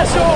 σου!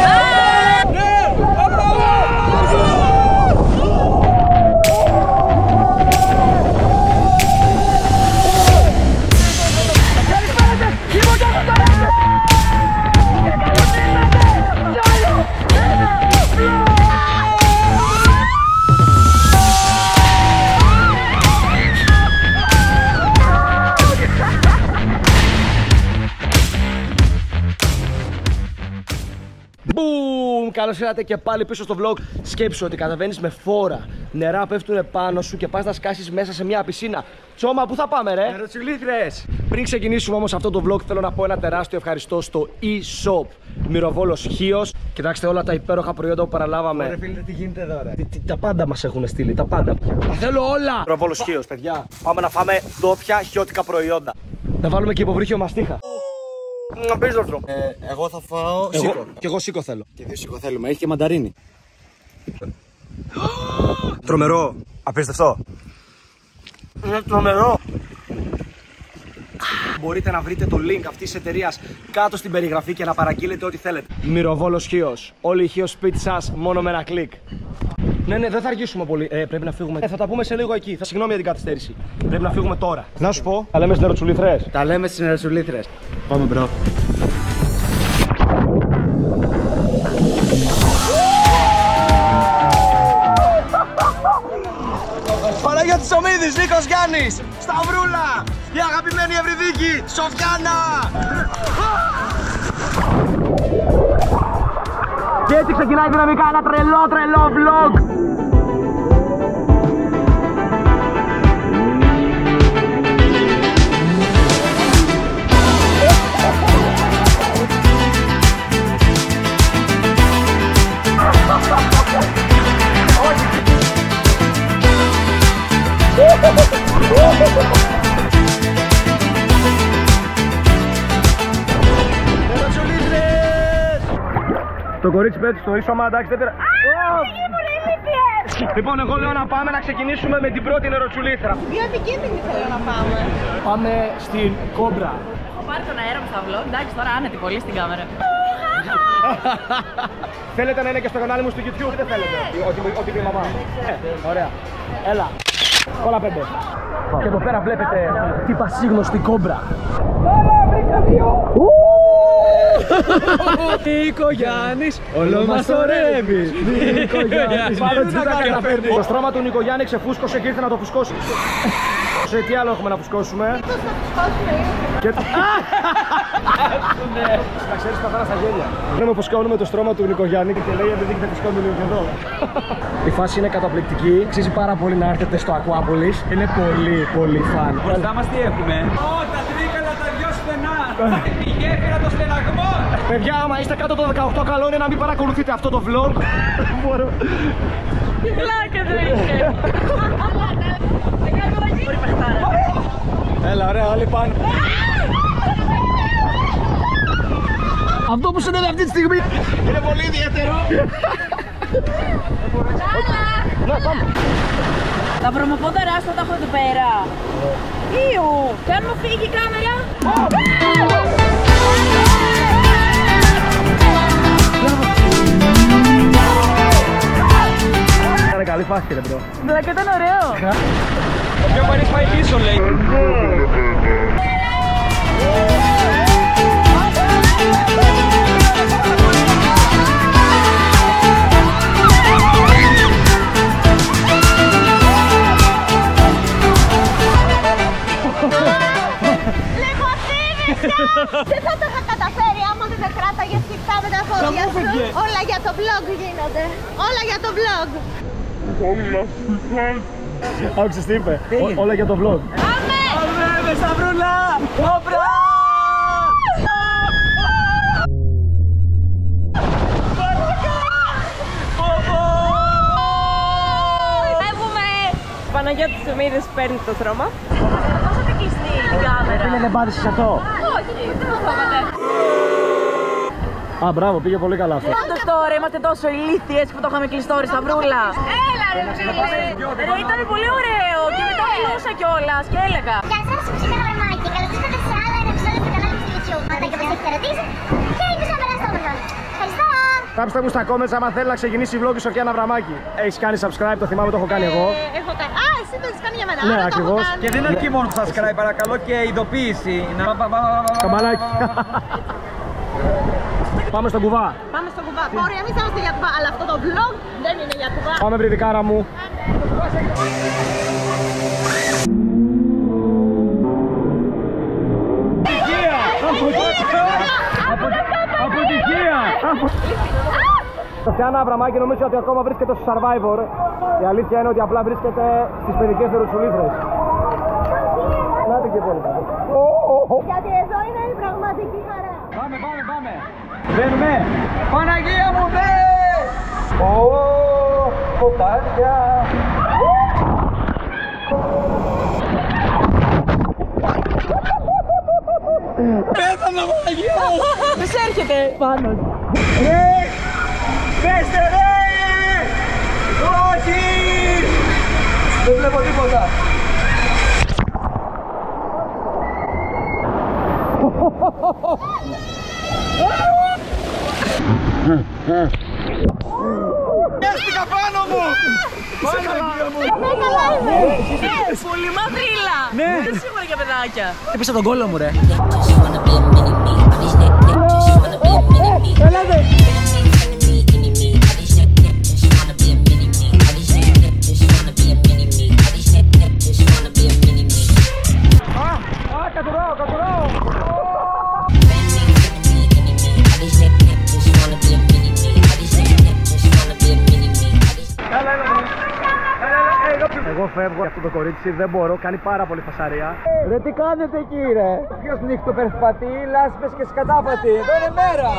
Καλώς ήρθατε και πάλι πίσω στο vlog. Σκέψου ότι καταβαίνεις με φόρα, νερά πέφτουν πάνω σου και πας να σκάσεις μέσα σε μια πισίνα. Τσόμα, πού θα πάμε, ρε? Ερωτσιλήθρες. Πριν ξεκινήσουμε όμως αυτό το vlog, θέλω να πω ένα τεράστιο ευχαριστώ στο e-shop Μυροβόλος Χίος. Κοιτάξτε όλα τα υπέροχα προϊόντα που παραλάβαμε. Ωραία, φίλε, τι γίνεται εδώ, ρε? Τα πάντα μας έχουν στείλει, τα πάντα. Τα θέλω όλα! Μυροβόλος Χίος, παιδιά. Πάμε να φάμε ντόπια χιώτικα προϊόντα. Να βάλουμε και υποβρύχιο μαστίχα. Απίστευτο. Εγώ θα φάω σίκο. Κι εγώ σίκο θέλω. Και δύο σίκο θέλουμε. Έχει και μανταρίνι. Τρομερό. Απίστευτο. Είναι τρομερό. Μπορείτε να βρείτε το link αυτής της εταιρείας κάτω στην περιγραφή και να παραγγείλετε ό,τι θέλετε. Μυροβόλος Χίος. Όλοι οι Χίος σπίτι σας μόνο με ένα κλικ. Ναι, δεν θα αργήσουμε πολύ. Πρέπει να φύγουμε. Θα τα πούμε σε λίγο εκεί. Συγγνώμη για την καθυστέρηση. Πρέπει να φύγουμε τώρα. Να σου πω, τα λέμε στις Ερωτσουλήθρες. Τα λέμε στις Ερωτσουλήθρες. Πάμε, μπρο. Παναγιώτης Ομίδης, Νίκος Γιάννης, Σταυρούλα, η αγαπημένη Ευρυδίκη, Σοφιάνα. Και έτσι ξεκινάει δυναμικά ένα τρελό vlog. Το κορίτσι πέτει στο ίσωμα, εντάξει, δεν πέρα. Λοιπόν, εγώ λέω να πάμε να ξεκινήσουμε με την πρώτη Ερωτσουλήθρα. Δύο επικίνδυνοι θέλω να πάμε. Πάμε στην Κόμπρα. Έχω πάρει τον αέρα μου στα vlog, εντάξει, τώρα άνετη πολύ στην κάμερα. Θέλετε να είναι και στο κανάλι μου στο YouTube ή δεν θέλετε? Ό,τι πει η μαμά. Ωραία. Έλα. Όλα 5. Και εδώ πέρα βλέπετε τι πασίγνωστη Κόμπρα. Νίκο Γιάννης, όλο μας θορεύεις. Νίκο Γιάννης, πάνω τι θα καταφέρνει. Το στρώμα του Νίκο Γιάννη ξεφούσκωσε και ήρθε να το φουσκώσει. Σε τι άλλο έχουμε να φουσκώσουμε? Πώς να φουσκώσουμε Και το... Να ξέρεις καθαρά στα γέλια. Λέμε πως κάνουμε το στρώμα του Νίκο Γιάννη και λέει επειδή δεν φουσκώνουμε λίγο και εδώ. Η φάση είναι καταπληκτική. Αξίζει πάρα πολύ να έρθετε στο Ακουάπολης. Είναι πολύ φαν. Μπροστά μας τι έχουμε? Τα τρίκαλα τα δυο στενά. Η γέφυρα των στεναγμών. Παιδιά, άμα είστε κάτω το 18, καλό είναι να μην παρακολουθείτε αυτό το vlog. Τι πλάκα δεν είχε. Έλα, ωραία, όλοι πάνε. Αυτό που συνέβη αυτή τη στιγμή είναι πολύ ιδιαίτερο. Ναι, πάμε. Τα βρωμοπόδαρά σου τα έχω εδώ πέρα. Ιου, και αν μου φύγει η κάμερα. Ήταν καλή φάση, ρε μπρο. Δηλαδή ήταν ωραίο. Πιο παρείς πάει πίσω, λέει. Δεν θα το είχα καταφέρει άμα δεν τα κράταγες φυκτά με τα πόδια σου. Όλα για το vlog γίνονται. Όλα για το vlog. Άκουσες τι είπε? Όλα για το vlog. Πάμε! Πάμε, Σταυρούλα! Κόμπρα! Φεύγουμε! Παναγιώτης Ομίδης παίρνει το στρώμα. Πώς θα κλειστεί η κάμερα? Δεν πάτησες αυτό? Όχι, δεν το φοβάται. Α, μπράβο, πήγε πολύ καλά αυτό. Πάντως τώρα είμαστε τόσο ηλίθιες που το είχαμε κλειστόρι, Σταυρούλα. Έλα ρε ρε, ήταν πολύ ωραίο και μετά μιλούσα κιόλας και έλεγα. Γεια σας, είμαι η Γραμμάκη. Καλώς ήρθατε σε άλλο ένα επεισόδιο του κανάλι μου στο YouTube. Αν δεν έχετε ρωτήσει, και ελπίζω να περάσετε όμορφα. Γράψτε μου στα comments άμα θέλει να ξεκινήσει vlog η Σοφία Αβραμάκη. Έχεις κάνει subscribe, το θυμάμαι, το έχω κάνει εγώ. Έχω κάνει. Α, εσύ το έχεις κάνει για μένα. Ναι, Άρα το έχω ακριβώς. κάνει. Και δεν αρκεί μόνο subscribe, παρακαλώ, και ειδοποίηση. Καμπανάκι. Πάμε στον κουβά. Πάμε στο κουβά. Ωραία, εμείς είμαστε για κουβά, αλλά αυτό το vlog δεν είναι για κουβά. Πάμε βρυδικάρα μου. Αποτυχία! Σοφιάνα Αβραμάκη νομίζω ότι ακόμα βρίσκεται στο Survivor. Η αλήθεια είναι ότι απλά βρίσκεται στις παιδικές δερουτσουλήθρες. Να την και πολύ. Γιατί εδώ είναι η πραγματική χαρά. Πάμε. Μπαίνουμε. Παναγία μου, μπε! Κοπάρια. Πέθανα, Παναγία μου! Ποιος έρχεται πάνω. Πέστε ρε! Όχι! Δεν βλέπω τίποτα. Πιάστηκα πάνω μου! Πολύ μαυρίλα. Ναι. Δεν σίγουρα για παιδάκια. Έπεσα τον κόλλο μου ρε. Εγώ φεύγω από αυτό το κορίτσι, δεν μπορώ, κάνει πάρα πολύ φασαρία. Ρε τι κάνετε εκεί ρε? Ποιος νύχτο περπατεί, λάσπες και σκατάπατη. Εδώ είναι μέρα.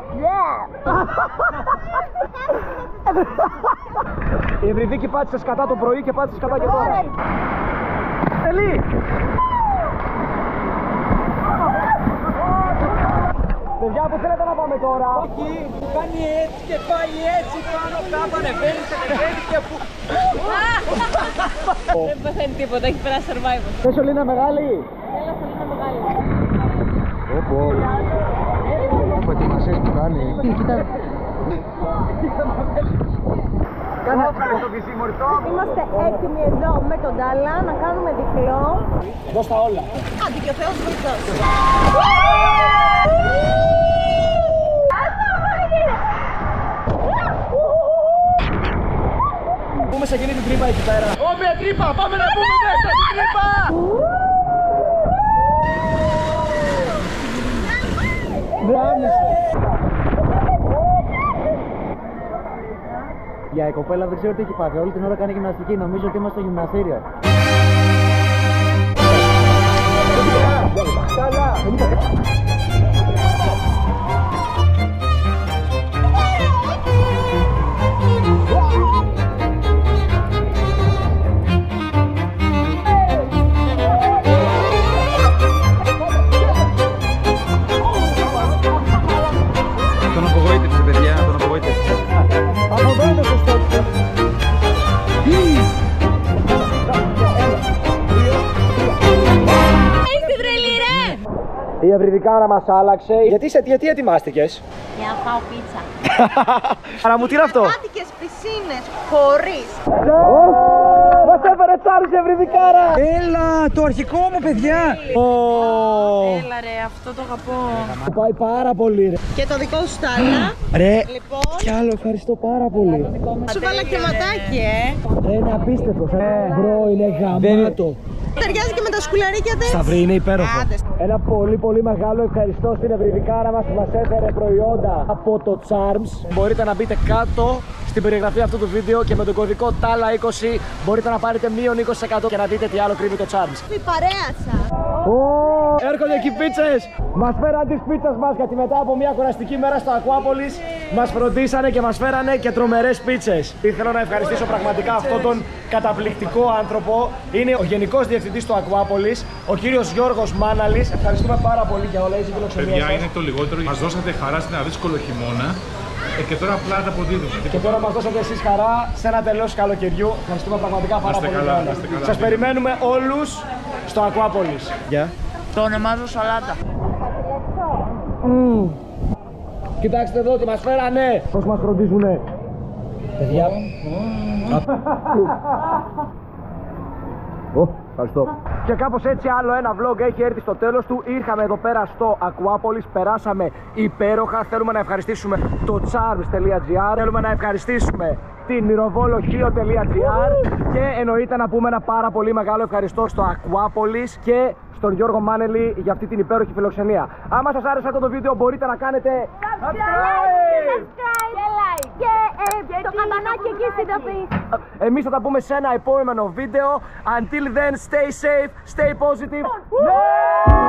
Η Ευρυδίκη πάτησε σκατά το πρωί και πάτησε σκατά και τώρα. Ελί! Παιδιά, πού θέλετε να πάμε τώρα? Εκεί που κάνει έτσι και πάει έτσι πάνω κάτω, ανεβαίνει και ανεβαίνει και που... Δεν παθαίνει τίποτα, έχει περάσει survivor. Θες σωλήνα μεγάλη? Έλα, σωλήνα μεγάλη. Όπο. Όπο, ετοιμασίες που κάνει. Κοίτα. Κάνε το βυζιμορτό. Είμαστε έτοιμοι εδώ με τον Τάλα να κάνουμε διπλό. Δώσ' τα όλα. Άντε και ο Θεός βοηθός. Πούμε σε εκείνη την τρύπα εκεί πέρα. Όμοια τρύπα, πάμε να πούμε μέσα την τρύπα! Για η κοπέλα δεν ξέρω τι έχει πάθει. Όλη την ώρα κάνει γυμναστική. Νομίζω ότι είμαστε στο γυμναστήριο. Τον απογοήτευσε, παιδιά, τον απογοήτευσε. Από εδώ είναι το σωστό. Είσαι τρελή ρε! Η ευρυδικάρα μας άλλαξε. Γιατί ετοιμάστηκες? Για να φάω πίτσα. Άρα μου τι είναι αυτό? Άτικες πισίνες χωρίς. Μας έφερε τσάρις ευρυδικάρα. Έλα, το αρχικό μου, παιδιά! Έλα ρε, αυτό το αγαπώ. Μου πάει πάρα πολύ ρε. Και το δικό σου Τάλα. Ρε, Λοιπόν, κι άλλο ευχαριστώ πάρα πολύ. σου βάλα και ματάκι Ρε, είναι απίστευτο. Μπρο, είναι γαμάτο. Ταιριάζει και με τα σκουλαρίκια της. Σταυρί, είναι υπέροχο. Άντε. Ένα πολύ μεγάλο ευχαριστώ στην ευρυδικάρα μας που μας έφερε προϊόντα από το Charms. Μπορείτε να μπείτε κάτω στην περιγραφή αυτού του βίντεο και με τον κωδικό TALA20 μπορείτε να πάρετε μείον 20% και να δείτε τι άλλο κρύβει το Charms. Η παρέα σας. Έρχονται εκεί πίτσες! Μας φέραν τις πίτσες μας γιατί μετά από μια κουραστική μέρα στο Aquapolis μας φροντίσανε και μας φέρανε και τρομερές πίτσες. Ήθελα να ευχαριστήσω πραγματικά αυτόν τον καταπληκτικό άνθρωπο. Είναι ο Γενικός Διευθυντής του Aquapolis, ο κύριος Γιώργος Μάναλης. Ευχαριστούμε πάρα πολύ για όλα έτσι φιλοξενία Παιδιά, σας. είναι το λιγότερο. Μας δώσατε χαρά σε ένα δύσκολο χειμώνα και τώρα απλά τα αποδίδουμε. Και τώρα μας δώσατε εσείς χαρά σε ένα τελώς καλοκαιριού. Ευχαριστούμε πραγματικά πάρα είστε πολύ. καλά, να είστε καλά. Σας περιμένουμε όλους στο Aquapolis. Γεια. Το ονομάζω σαλάτα. Κοιτάξτε εδώ τι μας φέρανε. Πώς μας φροντίζουνε. Παιδιά. Ευχαριστώ. Και κάπως έτσι άλλο ένα vlog έχει έρθει στο τέλος του. Ήρθαμε εδώ πέρα στο Aquapolis, περάσαμε υπέροχα. Θέλουμε να ευχαριστήσουμε το charms.gr. Θέλουμε να ευχαριστήσουμε την miravologio.gr και εννοείται να πούμε ένα πάρα πολύ μεγάλο ευχαριστώ στο Aquapolis και στον Γιώργο Μάνελη για αυτή την υπέροχη φιλοξενία. Άμα σας άρεσε αυτό το βίντεο μπορείτε να κάνετε subscribe και like και το καμπανάκι εκεί στην ταφή. Εμείς θα τα πούμε σε ένα επόμενο βίντεο. Until then, stay safe, stay positive.